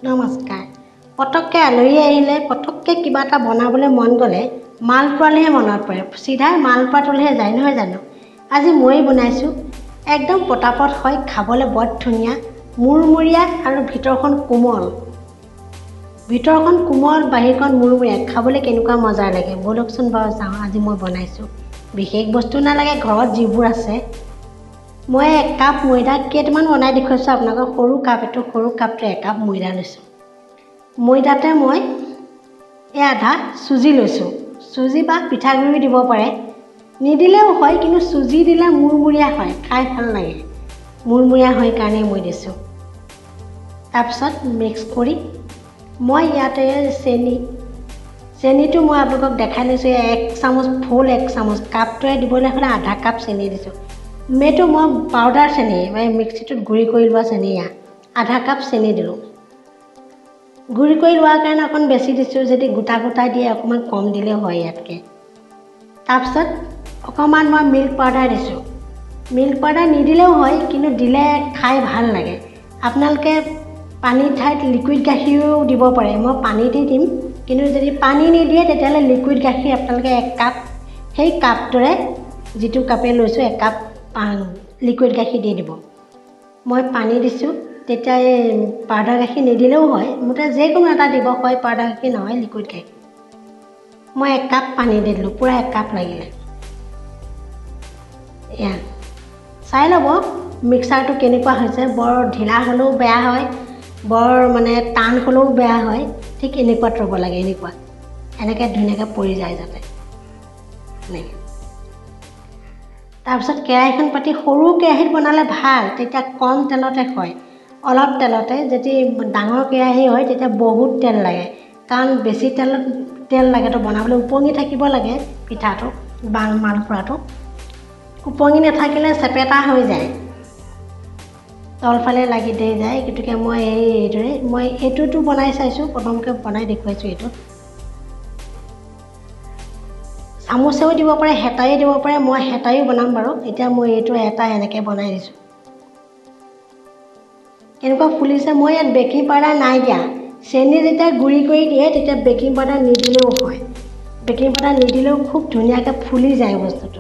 নমস্কাৰ পটককৈ আলহী আহিলে পটককৈ কিবা এটা বনাবলৈ মন গ'লে মালপোৱালৈহে মনত পৰে চিধাই মালপোৱাটোলৈহে যায় নহয় জানো আজি মই বনাইছোঁ একদম পটাপট হয় খাবলৈ বৰ ধুনীয়া মুৰমুৰীয়া আৰু ভিতৰখন কোমল বাহিৰখন মুৰমুৰীয়া খাবলৈ কেনেকুৱা মজা লাগে বলকচোন বাৰু চাওঁ আজি মই বনাইছোঁ বিশেষ বস্তু নালাগে ঘৰত যিবোৰ আছে মই 1 কাপ ময়দা কেইটামান বনাই দেখুৱাইছোঁ আপোনালোকক সৰু কাপটো 1 কাপ ময়দা লৈছোঁ ময়দাতে মই আধা চুজি লৈছোঁ চুজি বা পিঠাগুড়ি দিব পাৰে নিদিলেও হয় কিন্তু চুজি দিলে মুৰমুৰীয়া হয় খাই ভাল লাগে মুৰমুৰীয়া হয় কাৰণে মই দিছোঁ তাৰপিছত মিক্স কৰি মই ইয়াতে চেনিটো মই আপোনালোকক দেখাই লৈছোঁ 1 চামুচ ফুল 1 চামুচ কাপটোৱে দিবলৈ হ'লে আধা কাপ চেনি দিছোঁ মেটো মই পাউডাৰ চেনি মানে মিক্সিটোত গুড়ি কৰি লোৱা চেনি আধা কাপ চেনি দিলোঁ গুড়ি কৰি লোৱাৰ কাৰণে অকণ বেছি দিছোঁ যদি গোটা দিয়ে অকণমান কম দিলেও হয় ইয়াতকৈ তাৰপিছত অকণমান মই মিল্ক পাউডাৰ দিছোঁ মিল্ক পাউডাৰ নিদিলেও হয় কিন্তু দিলে খাই ভাল লাগে আপোনালোকে পানীৰ ঠাইত লিকুইড গাখীৰো দিব পাৰে মই পানী দি দিম কিন্তু যদি পানী নিদিয়ে তেতিয়াহ'লে লিকুইড গাখীৰ আপোনালোকে 1 কাপ সেই কাপটোৰে যিটো কাপে লৈছোঁ 1 কাপ লিকুইড গাখীৰ দি দিব মই পানী দিছোঁ তেতিয়া এই পাউডাৰ গাখীৰ নিদিলেও হয় মুঠতে যিকোনো এটা দিব হয় পাউডাৰ গাখীৰ নহয় লিকুইড গাখীৰ মই 1 কাপ পানী দি দিলোঁ পূৰা 1 কাপ লাগিলে এয়া চাই ল'ব মিক্সাৰটো কেনেকুৱা হৈছে বৰ ঢিলা হ'লেও বেয়া হয় বৰ মানে টান হ'লেও বেয়া হয় ঠিক এনেকুৱা থ'ব লাগে এনেকৈ ধুনীয়াকৈ পৰি যায় যাতে এনেকৈ তাৰপিছত কেৰাহীখন পাতি সৰু কেৰাহীত বনালে ভাল তেতিয়া কম তেলতে হয় অলপ তেলতে যদি ডাঙৰ কেৰাহী হয় তেতিয়া বহুত তেল লাগে কাৰণ বেছি তেল লাগেতো বনাবলৈ উপঙি থাকিব লাগে পিঠাটো বা মালপোৱাটো উপঙি নাথাকিলে চেপেটা হৈ যায় তলফালে লাগি দেই যায় গতিকে মই এইদৰে মই এইটোতো বনাই চাইছোঁ প্ৰথমকৈ বনাই দেখুৱাইছোঁ এইটো চামুচেও দিব পাৰে হেতাইও দিব পাৰে মই হেতাইও বনাম বাৰু এতিয়া মই এইটো হেতা এনেকৈ বনাই দিছোঁ কেনেকুৱা ফুলিছে মই ইয়াত বেকিং পাউডাৰ নাই দিয়া চেনি যেতিয়া গুড়ি কৰি দিয়ে তেতিয়া বেকিং পাউডাৰ নিদিলেও হয় বেকিং পাউডাৰ নিদিলেও খুব ধুনীয়াকৈ ফুলি যায় বস্তুটো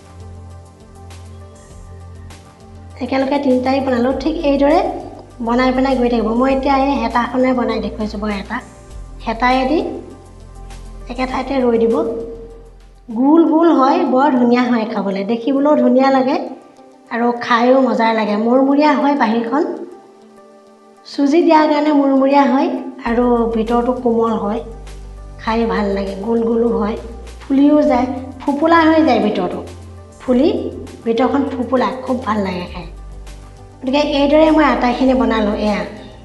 একেলগে 3টাই বনালোঁ ঠিক এইদৰে বনাই গৈ থাকিব মই এতিয়া এই হেতাখনে বনাই দেখুৱাইছোঁ বাৰু হেতায়েদি একে ঠাইতে ৰৈ দিব গোল হয় বৰ ধুনীয়া হয় খাবলৈ দেখিবলৈও ধুনীয়া লাগে আৰু খায়ো মজা লাগে মুৰমুৰীয়া হয় বাহিৰখন চুজি দিয়াৰ কাৰণে মুৰমুৰীয়া হয় আৰু ভিতৰটো কোমল হয় খাই ভাল লাগে গোলো হয় ফুলিও যায় ফুপুলা হৈ যায় ভিতৰটো ফুলি ভিতৰখন ফুপুলা খুব ভাল লাগে খাই গতিকে এইদৰে মই আটাইখিনি বনালোঁ এয়া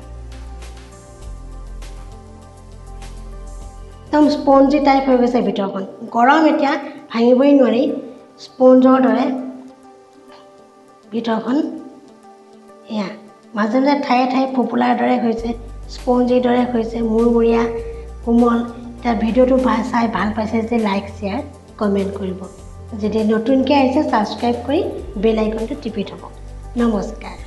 একদম স্পঞ্জি টাইপ হৈ গৈছে ভিতৰখন গৰম এতিয়া ভাঙিবই নোৱাৰি স্পঞ্জৰ দৰে ভিতৰখন এয়া মাজে ঠায়ে ফুপুলাৰ দৰে হৈছে স্পঞ্জিৰ দৰে হৈছে মুৰমুৰীয়া কোমল এতিয়া ভিডিঅ'টো চাই ভাল পাইছে যে লাইক শ্বেয়াৰ কমেণ্ট কৰিব যদি নতুনকৈ আহিছে ছাবস্ক্ৰাইব কৰি বেল আইকনটো টিপি থ'ব নমস্কাৰ